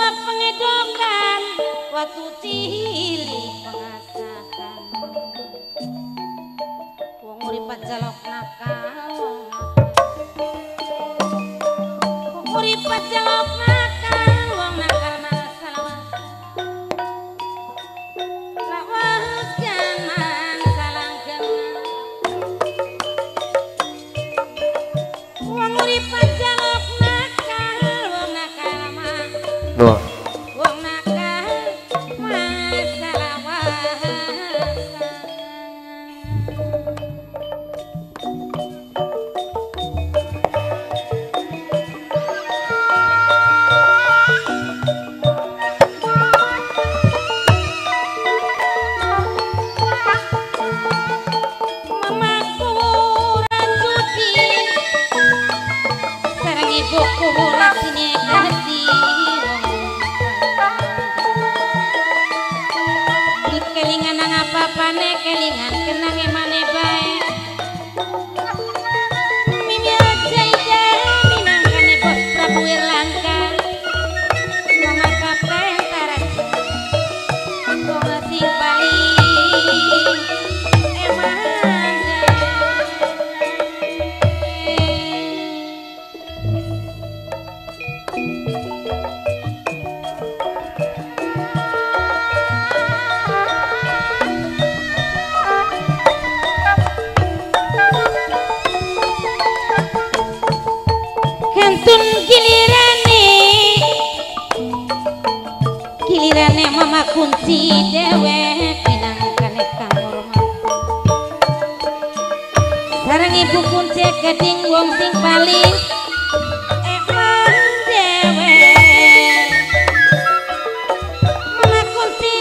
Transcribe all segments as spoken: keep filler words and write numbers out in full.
pengedokan waktu cilik pengasahan wong urip jalok nakal wong urip jalok nakal wong nakal masalah lawas jaman salang genah wong urip jalok nakal wong nakal mah Loh. kunci dewek pinangkane kang hormat sareng ibu kunci keding wong sing paling emang dewek mama kunci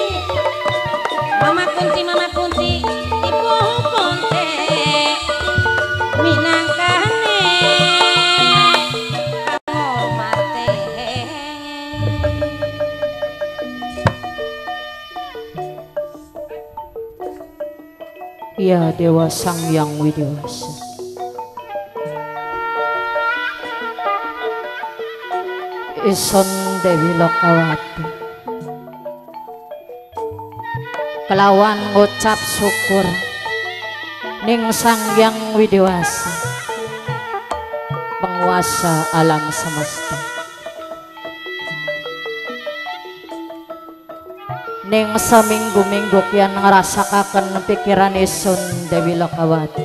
mama kunci mama kunci ibu kunci minangkane kang hormate. Ya Dewa Sang Yang Widiwasa, Ison Dewi Lokawati, kelawan ngucap syukur ning Sang Yang Widiwasa, penguasa alam semesta. Ning seminggu-minggu kian ngerasakaken pikiran Isun Dewi Lokawati.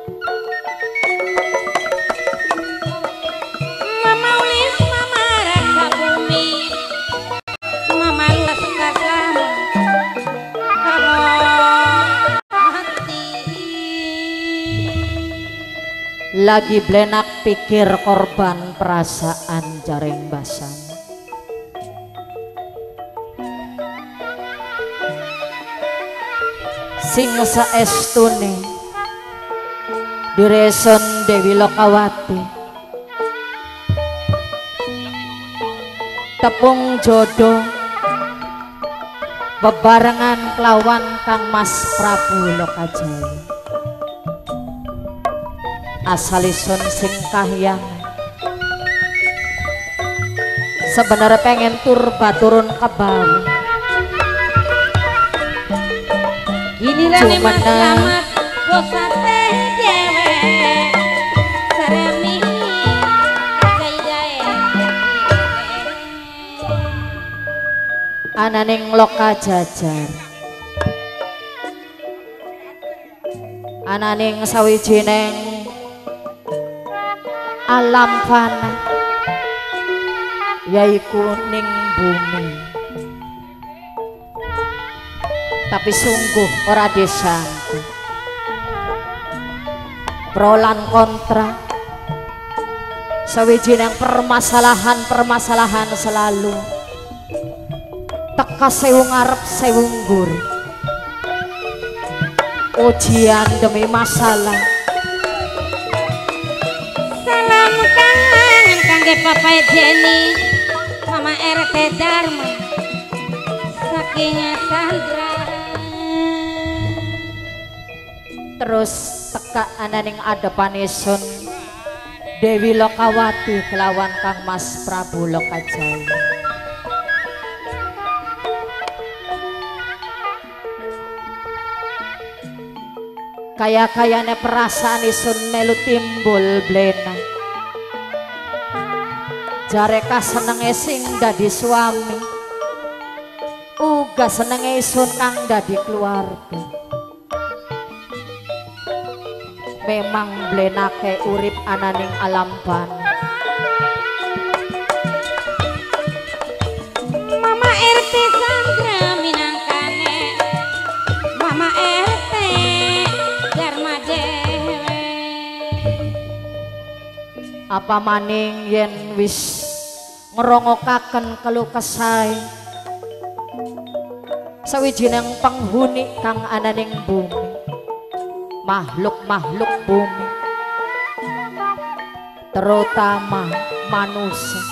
Mama ulis mama rasa bumi, mama luas kasam, kamu hati. Lagi blenak pikir korban perasaan jaring basan. Sing saestune direson Dewi Lokawati tepung jodoh bebarengan kelawan Kang Mas Prabu Lokajaya asalison sing kahyang sebenarnya pengen tur baturun ke bawah. Gilirane mas selamat bosate dewek saremi kaidae ananing Lokajajar ananing sawijining alam fana yaiku ning bumi. Tapi sungguh ora disangka prolan kontra sawijining permasalahan-permasalahan selalu teka sewu ngarep sewu nggur ujian demi masalah. salam kangen kangge Papa Jenny Mama R T Dharma saking Sandra. Terus teka ananing adepan Isun Dewi Lokawati kelawan Kang Mas Prabu Lokajaya kaya-kayane perasaan isun melu timbul blena. Jareka senenge sing dadi suami, uga senenge isun kang dadi keluarga. Memang blenake urip ananing alam pan. Mama R T Sandra minangkane Mama R T Dharma Dewe. Apa maning yen wis ngerongokaken keluh kesah sawijining penghuni kang ananing bumi, makhluk-makhluk bumi, terutama manusia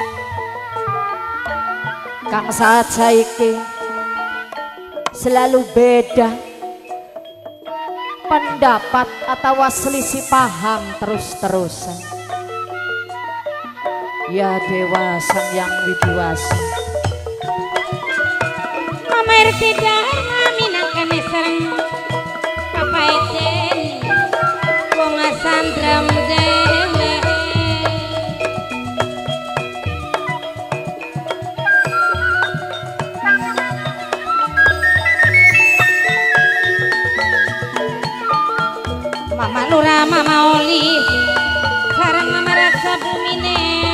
kang saat saiki selalu beda pendapat atau selisih paham terus-terusan. Ya Dewa Sang Yang Widiwasa, Mama R T Dharma minangkane sareng Papa Eden wong Sandra Dewe. Mama Lura, Mama Oli, sareng Mama Raksa Bumine,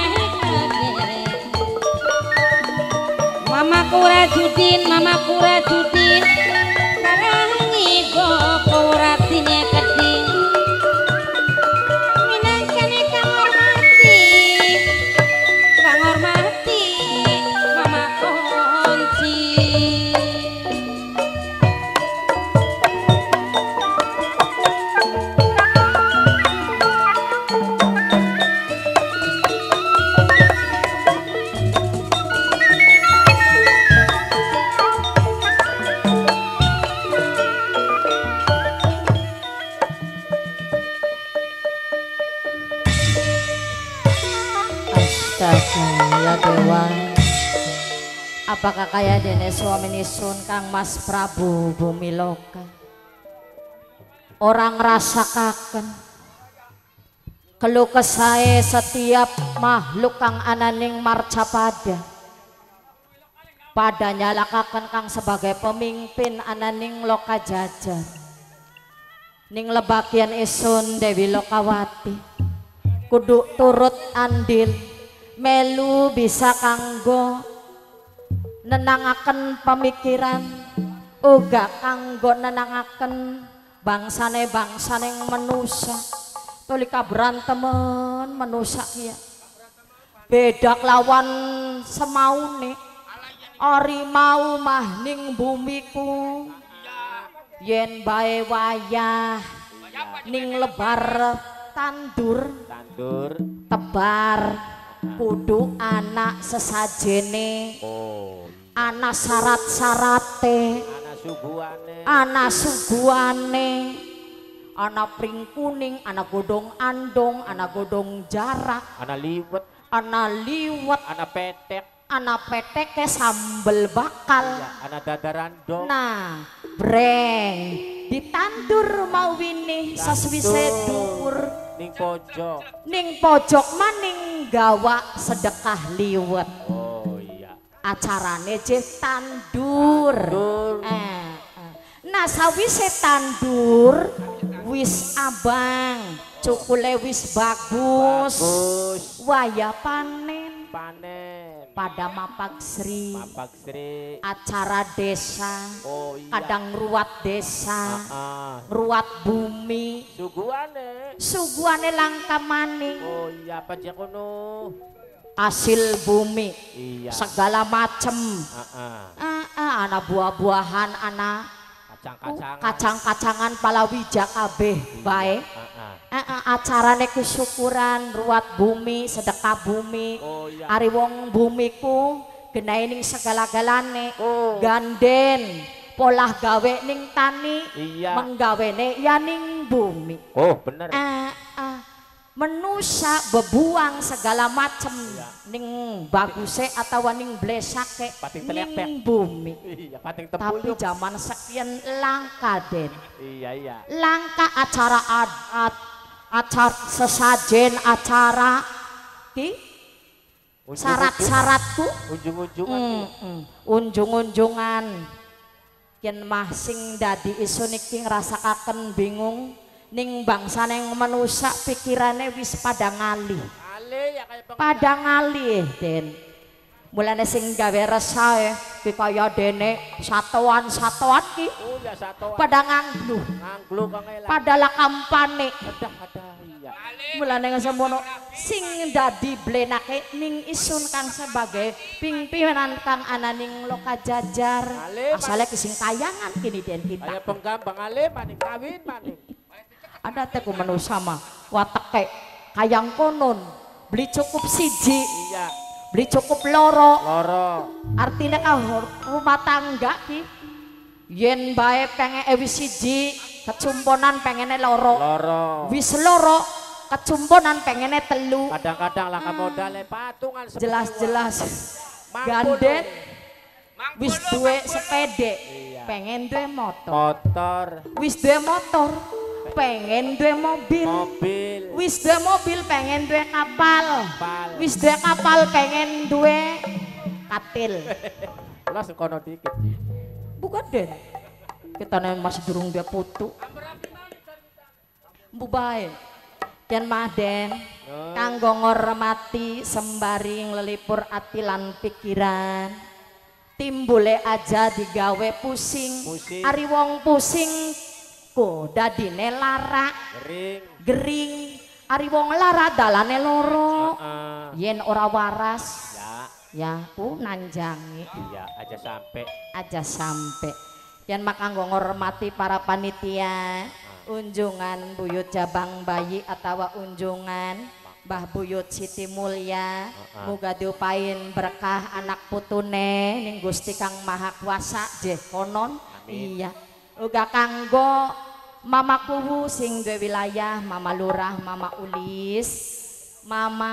Mama Kura Judin, Mama Kura Judin, sareng Ibu Kuratine Keding, minangkane kang hormati, kang hormati, Mama Kunci. Astaga ya Dewa, apakah kaya dene suami nisun kang Mas Prabu Bumi Loka orang rasakaken keluh kesae setiap makhluk kang ananing marcapada pada nyalakaken kang sebagai pemimpin ananing loka jajar ning lebagian isun Dewi Lokawati kudu turut andil melu bisa kanggo nenangaken pemikiran uga kanggo nenangaken bangsane bangsaning manusia tulika berantemen manusia kia beda lawan semaune ori mau mah ning bumiku yen bae wayah ning lebar tandur tandur tebar kudu anak sesajene, oh anak syarat-syarate, anak suguhane, anak suguhane, anak pring kuning, anak godong andong, anak godong jarak, anak liwet, anak liwet, anak petek, anak petek ke sambel bakal, ya, anak dadaran dong. nah breng ditandur mau wini saswise dur ning pojok, ning pojok maning gawa sedekah liwet. oh iya Acarane je tandur. tandur Eh, eh. Nah sawise tandur wis abang cukule wis bagus, bagus waya panen panen pada Mapak Sri Mapak Sri acara desa, oh iya kadang ruat desa, ah, ah. ruat bumi, suguhane suguhane langka maning, oh iya apa aja kono hasil bumi, iya segala macem, ah, ah. ah, ah, anak buah-buahan, anak kacang-kacangan kacang-kacangan palawija kabeh bae. ah, ah. Eh, eh, acarane kesyukuran ruat bumi sedekah bumi oh iya ari wong bumiku genahe ning segala-galane oh ganden polah gawe ning tani iya menggawene ya ning bumi oh bener eh, eh. Menusa bebuang segala macem Iya. ning baguse atau ning blesake Pating ning telepek. bumi. Iya, pating Tapi tepuluk. zaman sekian langka Den. Iya, iya. Langka acara adat, acara sesajen acara ki syarat-syaratku Unjung-unjungan. mm, mm, unjung-unjungan yen mah sing dadi isu niki ngrasakaken bingung ning bangsa yang manusia pikirannya wis pada ngalih Ale ya kayak pengen. pada ngalih Den mulane sing gawe resah ki kaya dene satuan-satuan ki Oh, ya satu. pada ngangluh Nganglu kang elah. pada lakampane Adah, adah, iya. mulane semono sing dadi blenake ning isun kang sebagai pimpinan kang ana ning loka jajar Ale, asale ki sing kayangan kini Den kita Kayak penggambang ale maning kawin maning. ada teh ku manusia mah wateke kayang konon beli cukup siji Iya. beli cukup loro Loro. artinya kah rumah tangga ki yen bae pengen wis siji kecumponan pengennya loro Loro. wis loro kecumponan pengennya telu Kadang-kadang lah modalnya patungan sepuluh. jelas-jelas Mangkul ganden dong. wis duwe sepede Iya. pengen duwe motor Motor, wis duwe motor pengen duwe mobil mobil, wis duwe mobil pengen duwe kapal kapal. wis duwe kapal pengen duwe katil Lah sekono dikit. bukan Den kita nih masih durung dia putu bu bae yen mah Den kanggo ngormati sembari nglelipur ati lan pikiran timbule aja digawe pusing, Pusing. ari wong pusing ku dadine lara Kering. gering ari wong lara dalane loro Heeh. yen ora waras Ya, ya ku nanjangi iya aja sampai. aja sampai yang makanggo ngormati para panitia unjungan Buyut Jabang Bayi atau unjungan Mbah Buyut Siti Mulya muga diupain berkah anak putune ning Gusti Kang Maha Kuasa jeh konon. Amin. Iya uga kanggo Mama Kuwu sing duwe wilayah Mama Lurah Mama Ulis Mama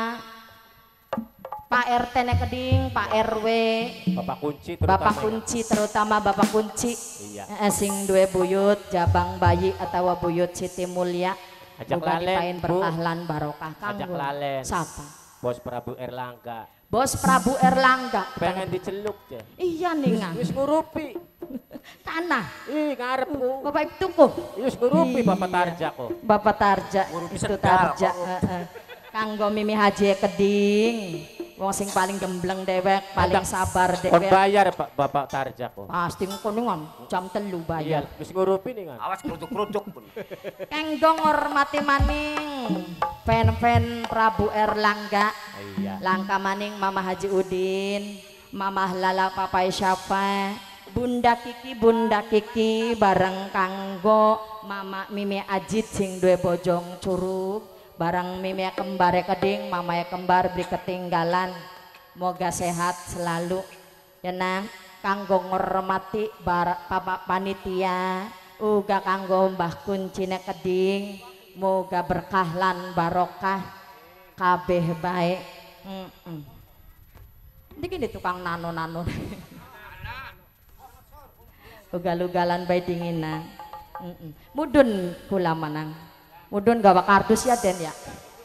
Pak R T ne Keding, Pak R W, Bapak kunci terutama. Bapak ya. kunci terutama Bapak kunci Iya. eh, sing duwe buyut Jabang Bayi atau buyut Siti Mulya Ajak muga lalen, dipain Bu. berkah lan barokah Ajak kanggo lalen. sapa Bos Prabu Erlangga. Bos Prabu Erlangga Pengen diceluk je. iya ningan Wis ngurupi. tanah Ih ngarepku. Bapak itu kok Wis ngurupi Bapak Iya. Tarja kok. Bapak Tarja Ngurupi itu sendal Tarja kok. heeh. Kanggo Mimi Haji Keding wong sing paling gembleng dewek paling Ajak. sabar Kon dewek bayar Pak Bapak Tarja kok. pasti koningan jam telu Iya, bayar wis ngurupi nih kan. Awas kerucuk-kerucuk pun. kanggo ngormati maning fan-fan Prabu Erlangga Iya. langka maning Mama Haji Udin Mama Lala Papai Syafa Bunda Kiki Bunda Kiki bareng kanggo Mama Mimi Ajit sing duwe bojong curug bareng Mimi kembare Keding Mama kembar beri ketinggalan moga sehat selalu ya nang kanggo ngormati bar Bapak panitia uga kanggo Mbah Kuncine Keding moga berkah lan barokah kabeh baik. Mm -mm. Niki di tukang nano-nano. Ugal-ugalan bae dinginan. Mm -mm. Mudun kula manang. Mudun gawa kardus ya Den ya.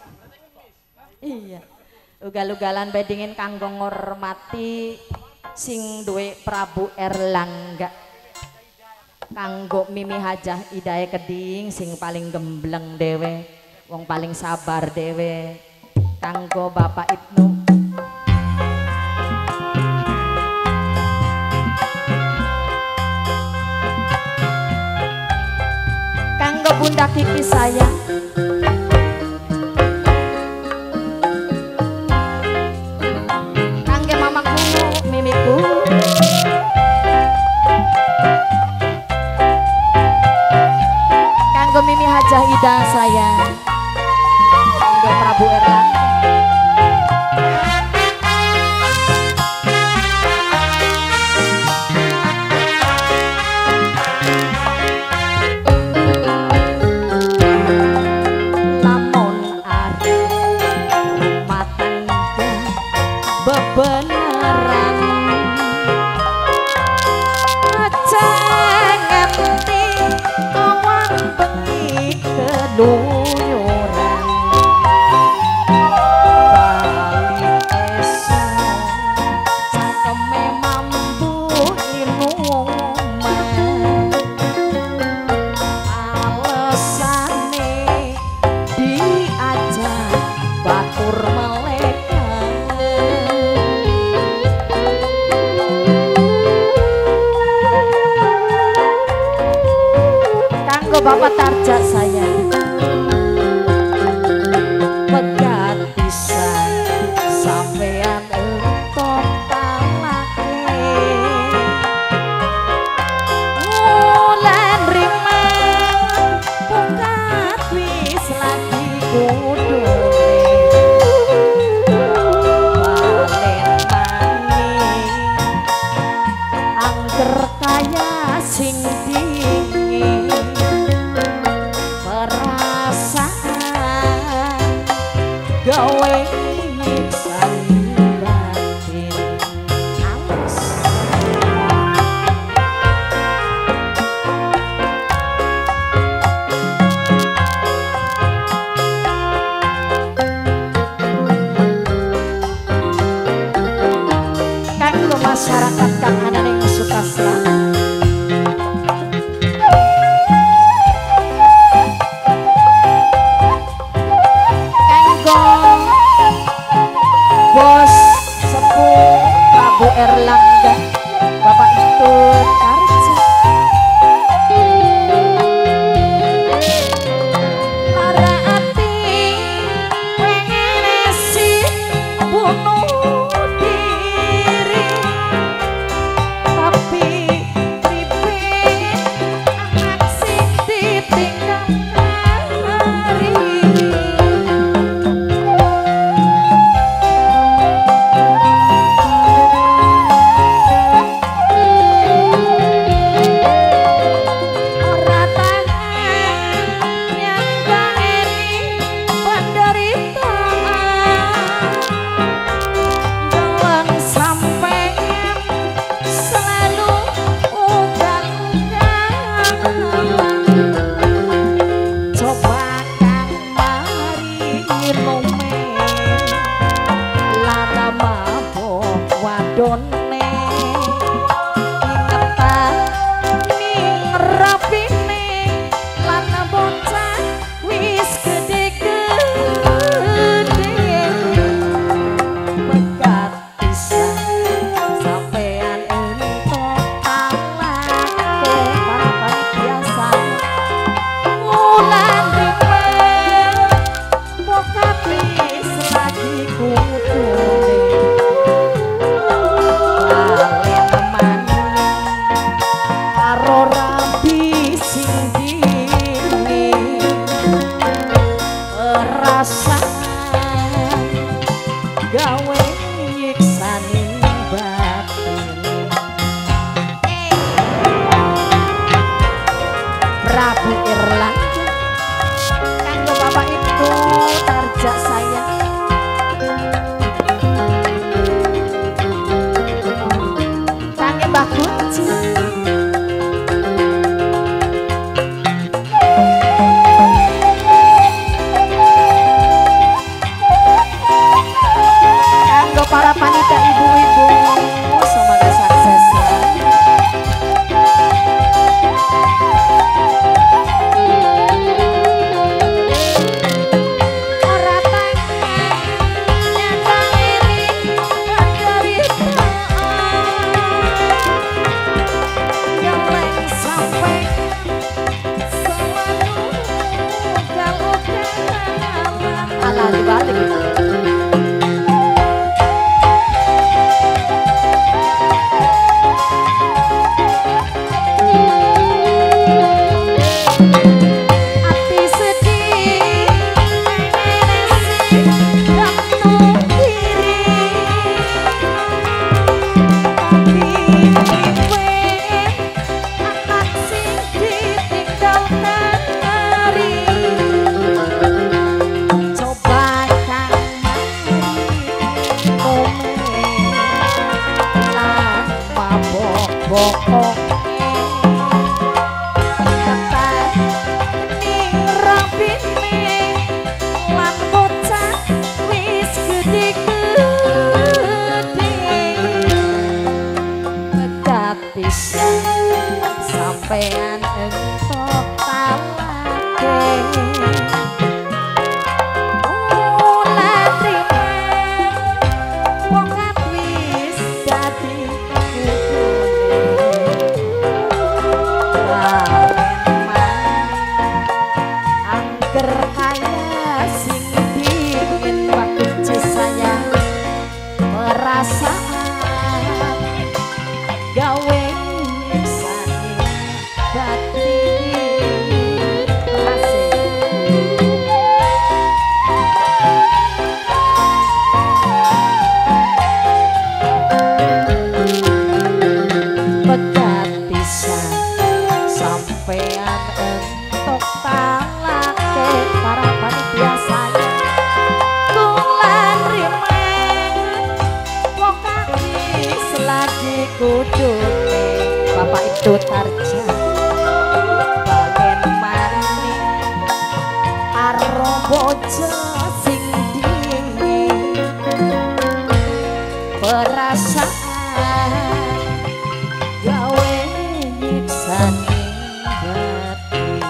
Iya. Ugal-ugalan bae dingin kanggo ngormati sing duwe Prabu Erlangga. Kanggo Mimi Hajah Idae Keding sing paling gembleng dhewe, wong paling sabar dhewe. Kanggo Bapak Ibnu kanggo Bunda Kiki saya kangge mamaku mimiku kanggo Mimi Hajah Ida saya kanggo Prabu Erlangga beneran cengenti awan bengi keluyuran balik esok cangkeme mampu inuman alesane diajak batur Bapak tarja saya pegat pisan sampean entok talake ulan rimang pegat wis lagi kudune balen mangi angger kaya sing dingin gawe nyiksan batin alas kanggo masyarakat kang ana ning Sukastra Bos Sepuh Prabu Erlangga Bapak itu tarja lara ati pengen esi bunuh diri tapi pipin anak sing ditinggal hari wadone ingetan ning rapine lan bocah wis gede-gede pegat pisan sampean entok talake para biasa ulan dipeng pegat wis lagi kudune gawe nyiksanin batin Prabu Erlangga kanggo bapak itu tarja saya kangge Mbah Kunci para panitia ibu-ibu semoga sukses ala dibalik Coba kang pokok ketat ning rapine lan bocah wis gede-gede megat pisan sampean entuk talake Bapak itu tarja bagian mani karo bojo sing dingin perasaan gawe nyiksani batin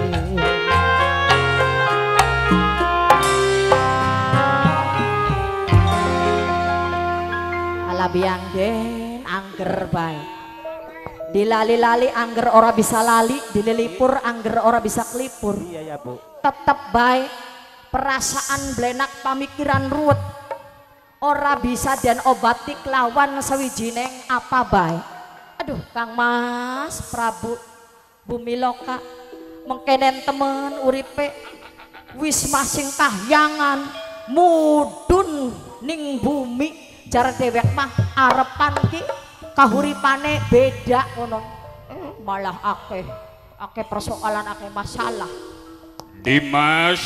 ala biang den angger bae dilali-lali angger ora bisa lali, dililipur angger ora bisa kelipur. Iya ya Bu. Tetep baik perasaan blenak pamikiran ruwet ora bisa dan obati kelawan sawijining apa baik. Aduh Kang Mas Prabu Bumi Loka mengkenen temen uripe wis masing kahyangan mudun ning bumi jar dewek mah arepan ki kahuripane beda ngono malah akeh akeh persoalan akeh masalah. Dimas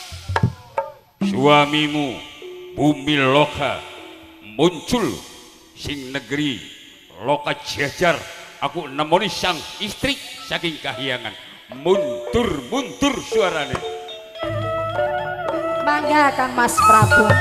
suamimu Bumi Loka muncul sing negeri Loka Jajar aku nemoni sang istri saking kahyangan mundur mundur suarane mangga Kang Mas Prabu.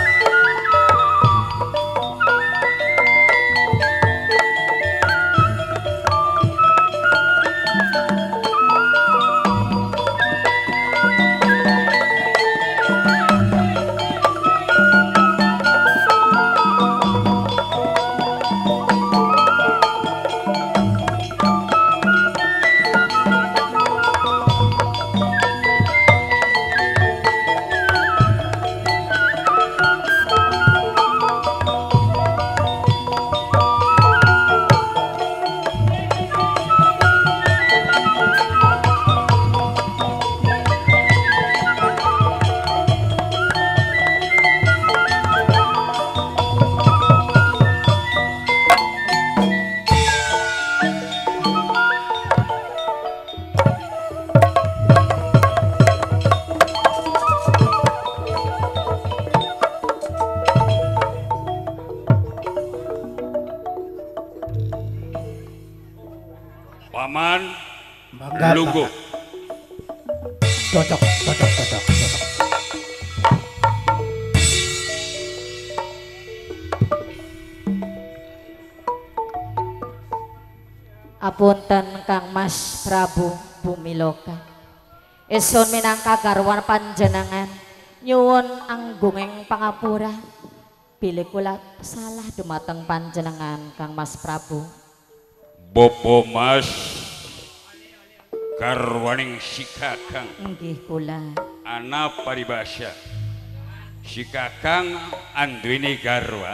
Paman Mangga, Lungguh. Cocok, cocok, cocok, cocok. Apunten Kang Mas Prabu Bumi Loka. Esun minangka garwan panjenengan nyuwun anggunging pangapura bilih kula salah dumateng panjenengan Kang Mas Prabu. Bopo Mas garwaning si Kakang Nggih kula. ana paribasya si Kakang anduweni garwa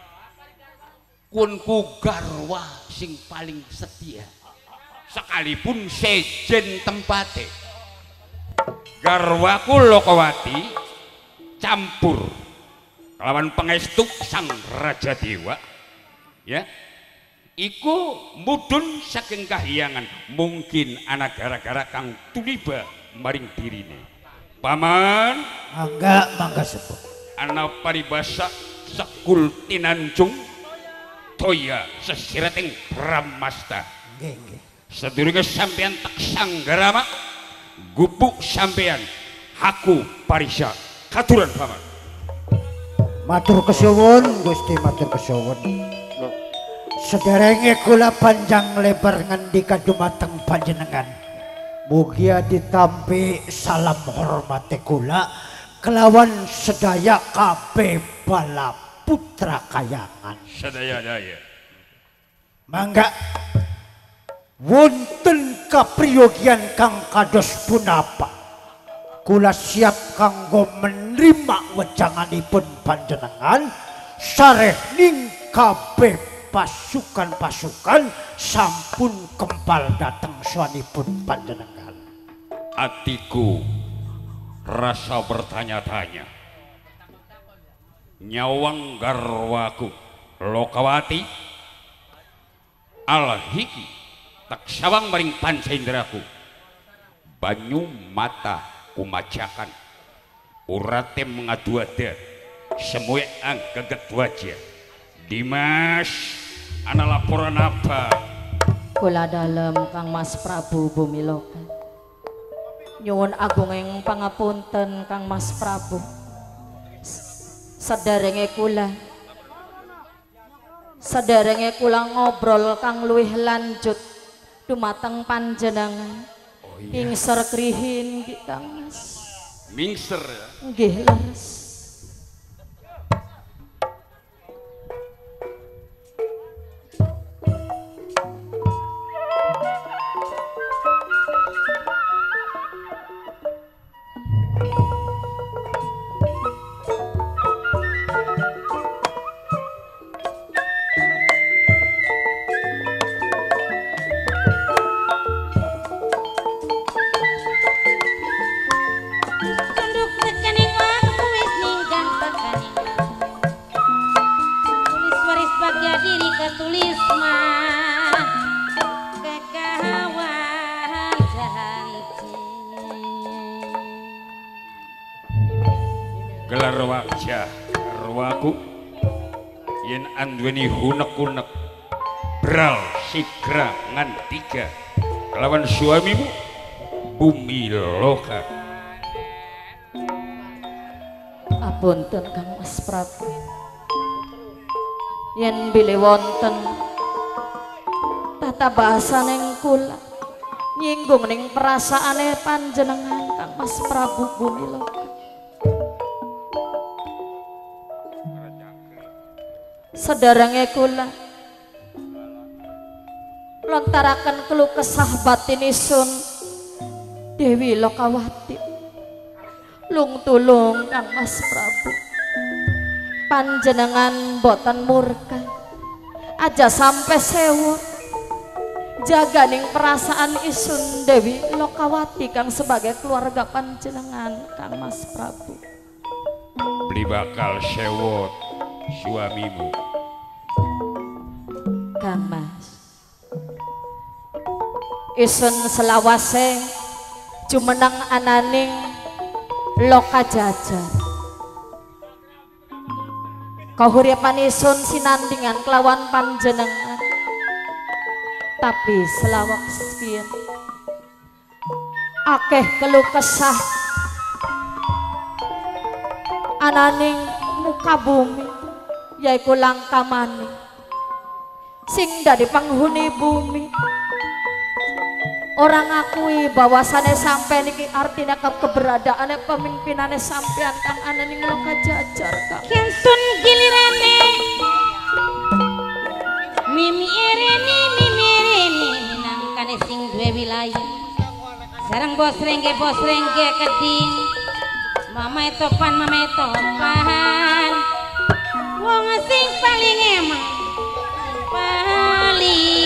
kunku garwa sing paling setia sekalipun sejen tempate garwaku Lokawati campur lawan pengestu sang Raja Dewa ya iku mudun saking kahyangan mungkin anak gara-gara kang tuliba maring dirine paman Mangga, mangga sepuh. anak paribasa sekul tinanjung toya sesirating Pramasta Nggih, nggih. Sedurunge sampean tak sanggarama gubuk sampean aku parisa katuran paman. Matur kesuwun Gusti, matur kesuwun. Sederenge kula panjang lebar ngendika dumateng panjenengan. Mugia ditampi salam hormate kula kelawan sedaya kabeh bala putra kayangan. Sedaya-daya. Mangga wonten kapriyogian kang kados punapa kula siap kanggo menerima wejanganipun panjenengan sareh ning kabeh pasukan-pasukan sampun kempal dateng swanipun panjenengan. Atiku rasa bertanya-tanya. Nyawang garwaku Lokawati alhiki tak sawang maring pancendraku banyu mata kumacakan urate mengadu-ada semue ang keget wajah. Dimas ana laporan apa? Kula dalem Kang Mas Prabu Bumi Loka. Nyuwun agung ing pangapunten Kang Mas Prabu. Sederenge kula Sederenge kula ngobrol kang luwih lanjut dumateng panjenengan. Oh, iya. Ingser krihin nggih Kang Mas. Mingser ya. Nggih leres. Tunduk tekaning waktu wis ninggang pakaning. Tulis waris bagya diri ketulis mah kekahawan janji. Gelar wajah garwaku yen anduweni hunek-hunek bral sigra ngantika kelawan suamimu Bumi Loka. Apunten Kang Mas Prabu. Yen bilih wonten tata bahasaning kula nyinggung ning perasaane panjenengan Kang Mas Prabu Bumi Loka. Sederenge kula lontaraken keluh kesah batinisun Dewi Lokawati. Lung tulung Kang Mas Prabu, panjenengan boten murka aja sampai sewot jaganing perasaan isun Dewi Lokawati kang sebagai keluarga panjenengan Kang Mas Prabu. Beli bakal sewot suamimu Kang Mas, isun selawase jumeneng ananing Loka Jajar. Kahuripan isun sinandingan kelawan panjenengan. Tapi selawak sekian akeh keluh kesah ananing muka bumi yaiku langka maning sing dadi panghuni bumi. Orang ngakui bahwasannya sampai niki artinya ke keberadaannya pemimpinannya sampean kang ananing Loka Jajar Kang. Kensun gilirane mimi ereni mimi ereni minangkane sing duwe wilayah sareng bos rengge bos rengge keding mama topan mama topan wong sing paling emang paling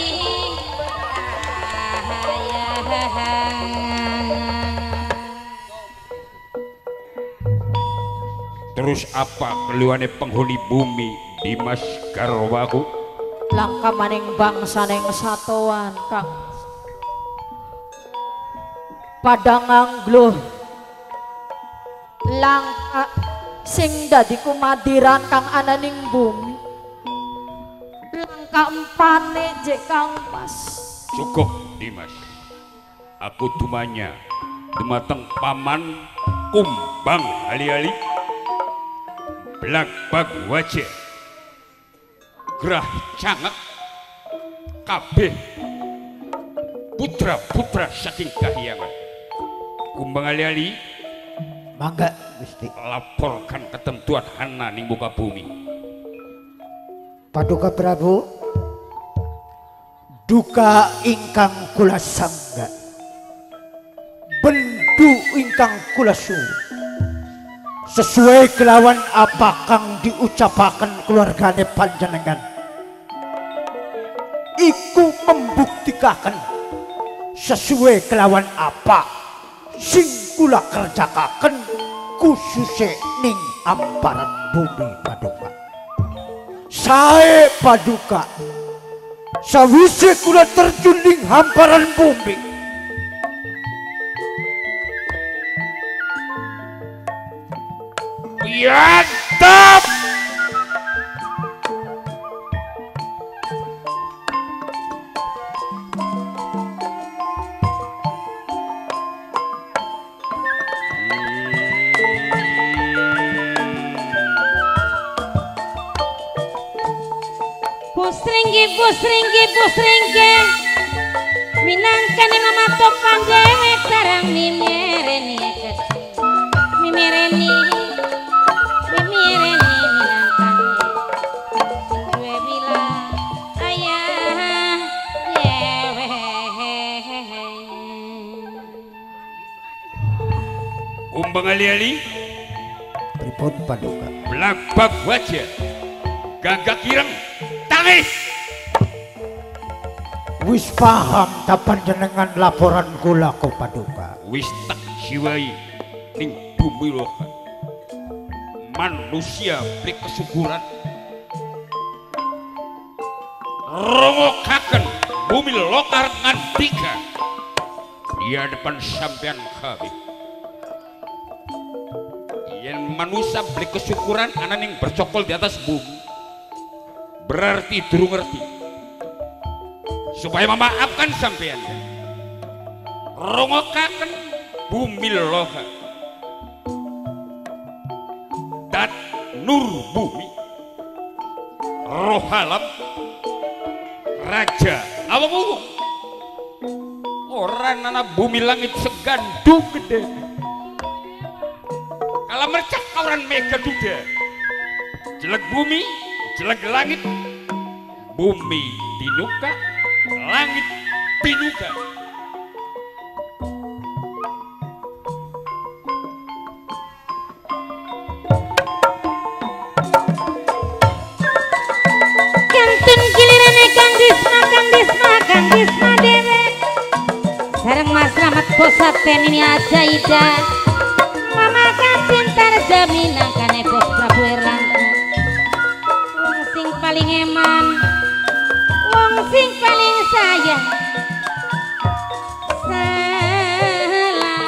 terus apa keluhane penghuni bumi Dimas garwaku? Langka maning bangsa neng satuan Kang padang anggluh langka sing dadi kumadiran kang ananing bumi langka empane je Kang Mas Cukup Dimas. Aku tumanya dumateng paman kumbang ali-ali belak bag wajah gerah cangak kabeh putra-putra saking kahyangan. Kumbang ali-ali Mangga Gusti. laporkan ketentuan hana ning muka bumi. Paduka Prabu, duka ingkang kula sangga, bendu ingkang kula suwun, sesuai kelawan apa kang diucapaken keluargane panjenengan, iku membuktikan sesuai kelawan apa sing kula kerjakaken khususnya ning amparan bumi Paduka. Sae Paduka, sawise kula terjun ning hamparan bumi, Yantap! Pusringgi pusringgi pusringgi minangkane mama topang dewek sarang mimereni kecil mimereni mimereni minangkane dua bila ayah dewek. Kumbang ali-ali pripun Paduka? belak-bak wajah gagak ireng tangis. Wis paham ta panjenengan laporan kula ku Paduka. Wis tak jiwai ning bumi loka manusia beli kesyukuran rongokaken bumi lokar ngantika di hadapan sampean kami. Yen manusia beli kesyukuran anak yang bercokol di atas bumi berarti durung ngerti supaya memaafkan sampean rongokaken bumi loka dan nur bumi roh alam raja awang ungu orang anak bumi langit segandung gede kalau mercak orang mega duda jelek bumi jelek langit bumi tinuka langit tinuka. Kantun gilirane Kang Disma Kang Disma Kang Disma dewek sareng Mas Slamet bosaten ini aja ida mama kacinta jaminan kane bos Prabu Erlangga wong sing paling eman wong sing paling sayang salah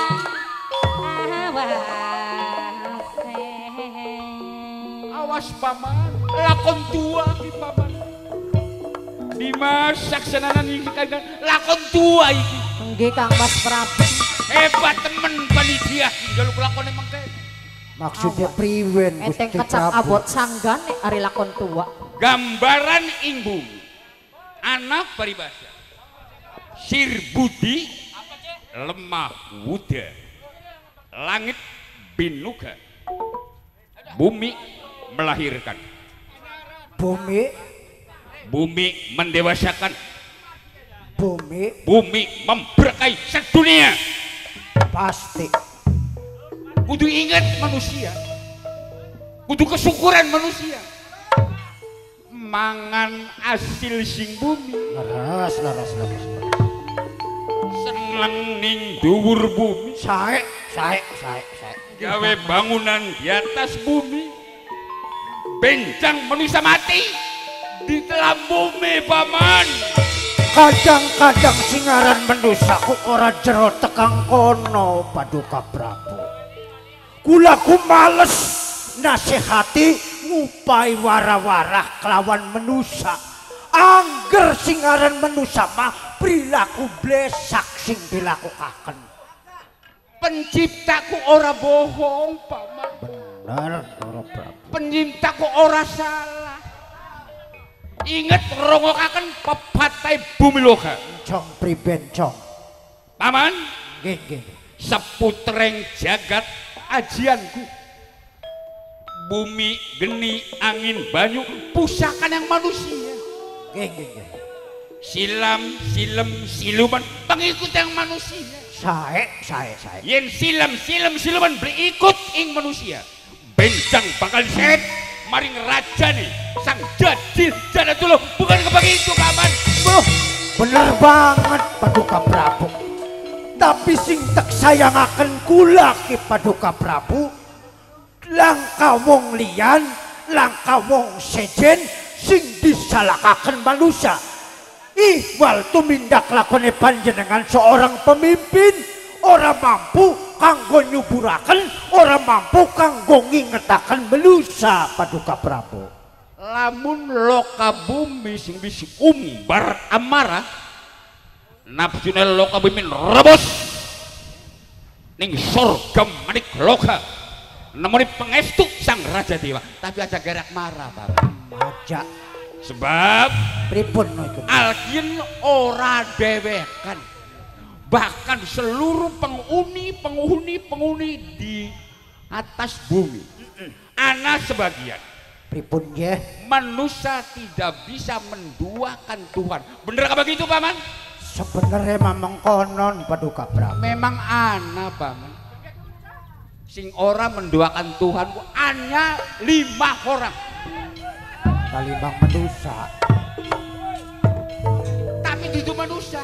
awase. Awas paman lakon tua ki paman Dimas saksananan iki kagak lakon tua iki Nggih Kang Mas Prabu. hebat temen panitia jaluk lakone mangke. Maksudnya priwen Enteng Gusti kecap Prabu? abot sanggan nek ari lakon tua. Gambaran ing bumi anak paribasa sir budi lemah wuda langit binuga bumi melahirkan Bumi, bumi mendewasakan bumi bumi memberkahi sedunia. pasti. Kudu ingat manusia kudu kesyukuran manusia mangan hasil sing bumi Laras, laras, laras. seneng ning dhuwur bumi Sae, sae, sae, sae. gawe bangunan di atas bumi benjang manusia mati di dalam bumi paman. Kadang-kadang singaran menusaku ora jero tekang kono Paduka Prabu. Kula ku males nasihati ngupai wara-wara kelawan menusa angger singaran manusia mah perilaku blesak sing dilakukaken. Penciptaku ora bohong, Paman. Bener, Para Prabu. Penciptaku ora salah. Ingat rongokaken pepatai bumi loka. Cong priben cong. Paman, Nggih, nggih. seputreng jagat ajianku. Bumi, geni, angin, banyu, pusakan yang manusia. Nggih, nggih, nggih. Silam, silem, siluman, pengikut yang manusia. Sae, sae, sae. Yen silam, silem, siluman berikut ing manusia. Benjang bakal diseret maring raja nih, sang jadil jana dulu, bukan kebegitu Paman. Bro, bener banget Paduka Prabu. Tapi sing tak sayangaken kula ki Paduka Prabu, langka wong liyan, langka wong sejen sing disalahkaken manusia. Ihwal tumindak lakone panjenengan seorang pemimpin ora mampu kanggo nyuburaken, ora mampu kanggo ngingetaken manusia Paduka Prabu. Lamun loka bumi sing bisa umbar amarah, nafsune loka bumi rebos ning sorga manik loka nemoni pengestu sang raja dewa, tapi aja gerak marah Bapak. Maja Sebab pripun niku? Alkien ora dewekan, bahkan seluruh penghuni penghuni penghuni di atas bumi ana sebagian Pripun nggih? manusia tidak bisa menduakan Tuhan. Bener apa begitu Paman? Sebenarnya memang konon Paduka Prabu. Memang ana Paman sing ora menduakan Tuhan hanya lima orang, Kalimbang manusia. tapi itu manusia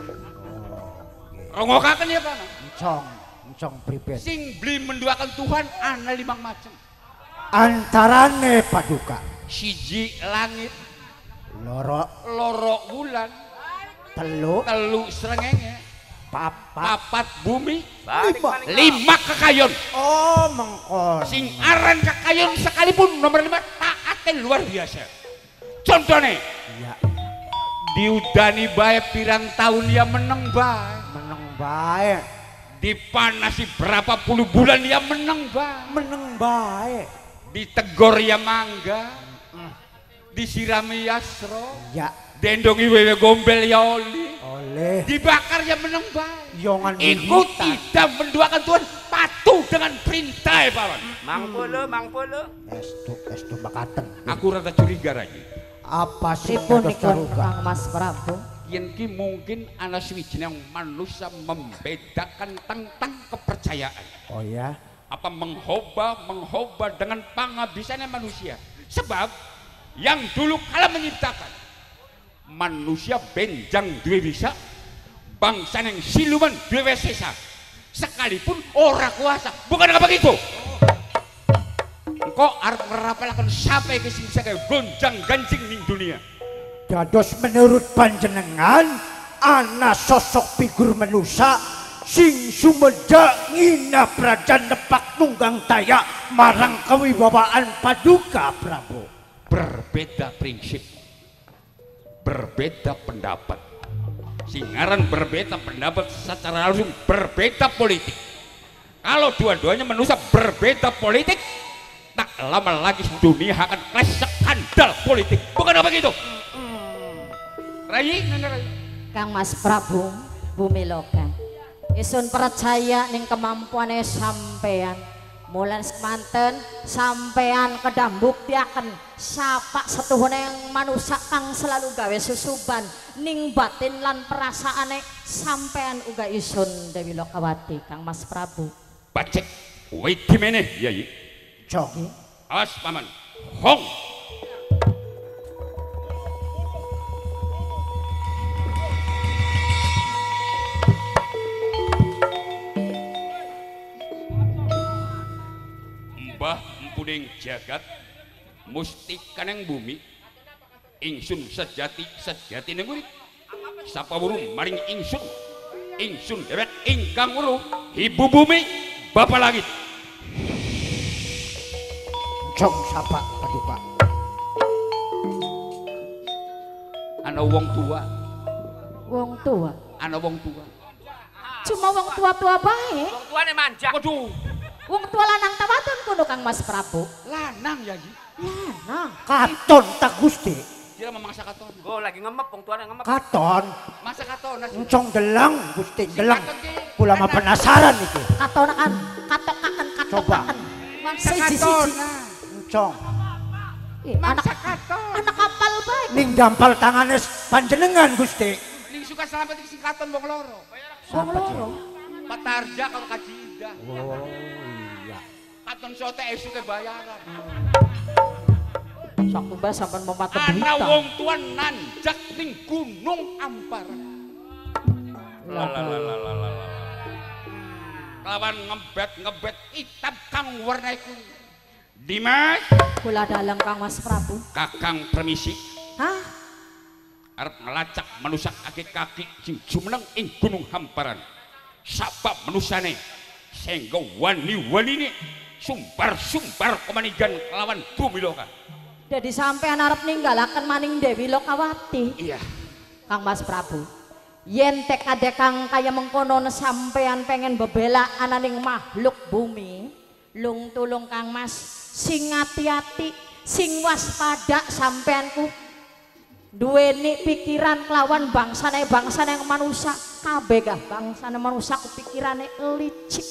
rongokaken ya Paman. Encong, encong pripun? Sing beli menduakan Tuhan ana limang macam. Antarane Paduka. Siji langit, Loro, loro bulan, telu, telu srengenge, papat. papat bumi, Lima. lima kekayon. Oh, mengkon. Sing aran kekayon sekalipun nomor lima taatnya luar biasa. Contohnya Iya, diudani bae pirang tahun ya meneng bae, meneng bae. dipanasi berapa puluh bulan ya meneng bae, Meneng bae. ditegor ya mangga, disirami yasro, Ya, dendongi wewe gombel ya oli, oleh dibakar ya meneng bae. yongan Ikut militan. tidak menduakan Tuhan, patuh dengan perintah ya Paman. Mangpolo, mangpolo. Estu, estu makaten. Aku rada curiga lagi. Apa sih Pripun dados niku taruga? Kang Mas Prabu? Yen ki mungkin ana swijining manusia membedakan tentang kepercayaan. Oh ya, Apa menghoba menghoba dengan penghabisannya manusia. Sebab yang dulu kala menciptakan manusia benjang duwe bisa, bangsa yang siluman duwe sesa. Sekalipun ora kuasa, bukan apa begitu? Engkau arep ngerapelaken sampai ke sing saka gonjang ganjing ning dunia. dados menurut panjenengan ana sosok figur manusia sing sumedha ngina prajan nepak tunggang taya marang kewibawaan Paduka Prabu. Berbeda prinsip, berbeda pendapat. Singaran berbeda pendapat secara langsung berbeda politik. Kalau dua-duanya manusia berbeda politik, tak lama lagi dunia akan kelas skandal politik. Bukan apa gitu? Rai, nana Rai. Kang Mas Prabu, bumi loka. Isun percaya ning kemampuane sampean. Mulan semanten sampean kedam buktiaken sapa setuhune yang manusia kang selalu gawe susuban ning batin lan perasaane sampean uga isun Dewi Lokawati Kang Mas Prabu. Bacek, wait dimene, Yai. Jong, Awas Paman, Hong. Mbah empuning jagat mustikaneng bumi ingsun sejati sejati ning urip sapa wuru maring ingsun ingsun dewek ingkang weruh ibu bumi bapak langit. jong sapa Paduka. Ana wong tua, Wong tua. ana wong tua. Cuma wong tua-tua bae. Wong tuane manja. Waduh, Wong tua lanang tawadon kudu Kang Mas Prabu. lanang ya Ji. Lanang. Katon tak Gusti. Kira memangsa katon. Oh lagi ngemep wong tuane ngemep. Katon. Masa katon nasi. Encong delang Gusti delang. Katon ki. Kula mah penasaran iki. Katonakan, katokaken, Coba. katokaken. Mangsa Siji, katon. siji. Encong. Eh, anak Mangsa katon. anak kapal bae. Ning dampal tangane panjenengan Gusti. Ning suka selamat iki sing katon wong loro. Wong loro. Pak Tarja karo Kajida. Oh iya. Katon sote esuke bayaran. Sok mbah sampean memat Ana berita. wong tua nanjak ning Gunung Ampara. Lawan ngebet ngebet hitam kang warna kuning. Dimas, Kula dalem Kang Mas Prabu. kakang permisi. Hah? Arep ngelacak manusia kaki-kaki sing jumeneng ing Gunung Hamparan. Sabab manusane sehingga wani-wanine sumbar-sumbar kemanigan lawan bumi loka. Jadi sampean arep ninggalaken maning Dewi Lokawati. Iya. Kang Mas Prabu. Yen tek ade kang kaya mengkono sampean pengen bebela ananing makhluk bumi, lung tulung Kang Mas, sing hati-hati, sing waspada sampeanku. Duweni pikiran kelawan bangsane bangsane yang manusia, kabeh gah bangsane manusia kupikirane licik.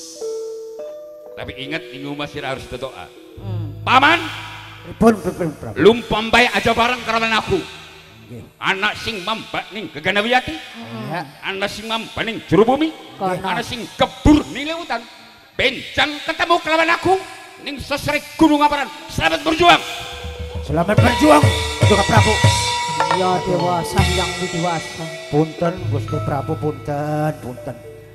Tapi ingat ini masih harus berdoa. Hmm. Paman, Pripun pripun Prabu. lumpam bae aja barang karawan aku. Nggih. Anak sing mamba ning Geganawiyati, Ya. anak sing mamba ning jero bumi, Kono. anak sing kebur ning lautan. Benjang ketemu kelawan aku ning sesrek Gunung Amparan. Selamat berjuang. Selamat berjuang Duka Prabu. Ya dewasa yang dewasa. Punten Gusti Prabu punten punten.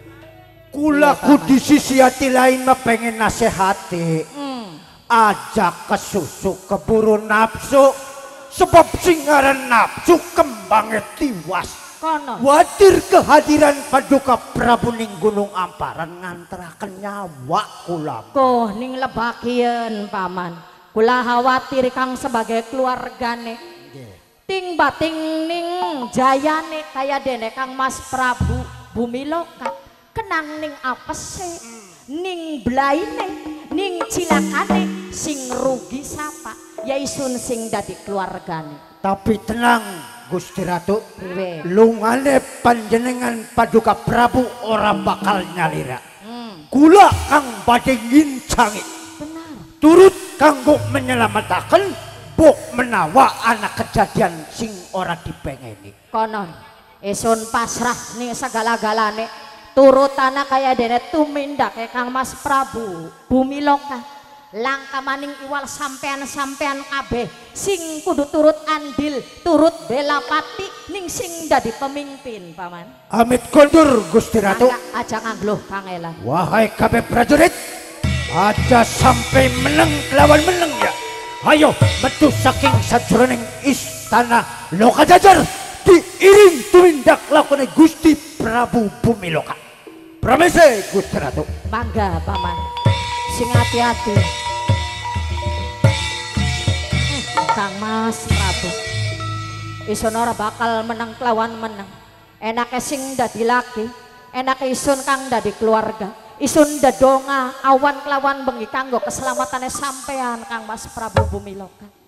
Kula ku di sisi hati lain mah pengen nasihati. Hmm. Aja kesusu keburu nafsu. Sebab singaran nafsu kembangnya tiwas. Kono. Wadir kehadiran Paduka Prabu ning Gunung Amparan ngantaraken nyawa kula. Koh ning lebakieun paman. Kula khawatir Kang sebagai keluargane. Ting bating ning jayane kaya dene Kang Mas Prabu bumi loka. Kenang ning apese, ning blaine, ning cilakane, sing rugi sapa? Ya isun sing dadi keluargane. Tapi tenang Gusti Ratu. Priwe. Lungane panjenengan Paduka Prabu ora bakal nyalira. Hmm, Kula kang badhe ngincangi benar. turut kanggo menyelamataken buk menawa anak kejadian sing ora dipengeni. Konon esun pasrah ning segala-galane turut anak kaya dene tumindak Kang Mas Prabu bumi loka. Langka maning iwal sampean-sampean kabeh sing kudu turut andil, turut bela pati ning sing dadi pemimpin paman. Amit kondur Gusti Ratu. Mangga aja ngangluh Kang Elan. Wahai kabeh prajurit, aja sampai menang lawan menang ya. Ayo metu saking sajroning istana Lokajajar diiring tumindak lakone Gusti Prabu Bumi Loka. Pramese Gusti Ratu. Mangga paman. Sing hati-hati. Hmm, Kang Mas Prabu. Isun ora bakal menang kelawan menang. Enake sing dadi laki, enake isun kang dadi keluarga. Isun dadonga awan kelawan bengi kanggo keselamatane sampean Kang Mas Prabu Bumi Loka.